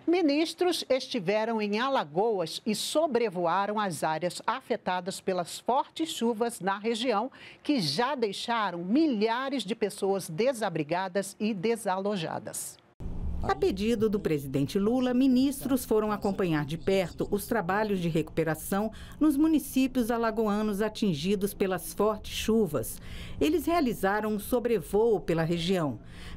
Ministros estiveram em Alagoas e sobrevoaram as áreas afetadas pelas fortes chuvas na região, que já deixaram milhares de pessoas desabrigadas e desalojadas. A pedido do presidente Lula, ministros foram acompanhar de perto os trabalhos de recuperação nos municípios alagoanos atingidos pelas fortes chuvas. Eles realizaram um sobrevoo pela região.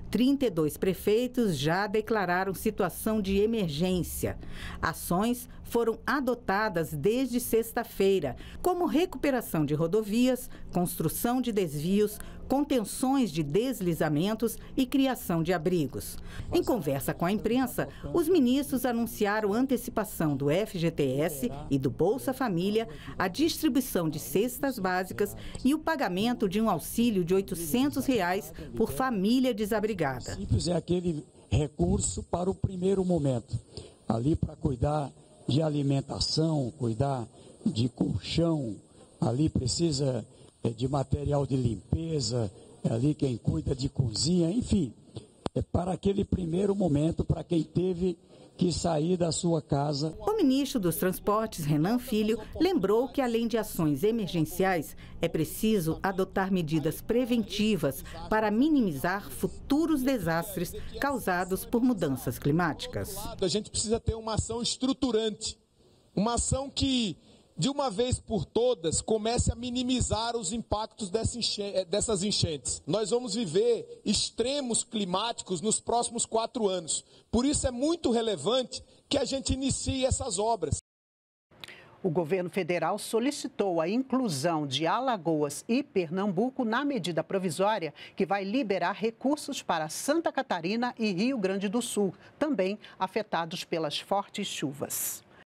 32 prefeitos já declararam situação de emergência. Ações foram adotadas desde sexta-feira, como recuperação de rodovias, construção de desvios, contenções de deslizamentos e criação de abrigos. Em conversa com a imprensa, os ministros anunciaram antecipação do FGTS e do Bolsa Família, a distribuição de cestas básicas e o pagamento de um auxílio de R$ 800 por família desabrigada. Simples é aquele recurso para o primeiro momento, ali para cuidar de alimentação, cuidar de colchão, ali precisa de material de limpeza, ali quem cuida de cozinha, enfim, é para aquele primeiro momento, para quem teve que sair da sua casa. O ministro dos Transportes, Renan Filho, lembrou que, além de ações emergenciais, é preciso adotar medidas preventivas para minimizar futuros desastres causados por mudanças climáticas. A gente precisa ter uma ação estruturante, uma ação que, de uma vez por todas, comece a minimizar os impactos dessas enchentes. Nós vamos viver extremos climáticos nos próximos 4 anos. Por isso é muito relevante que a gente inicie essas obras. O governo federal solicitou a inclusão de Alagoas e Pernambuco na medida provisória que vai liberar recursos para Santa Catarina e Rio Grande do Sul, também afetados pelas fortes chuvas.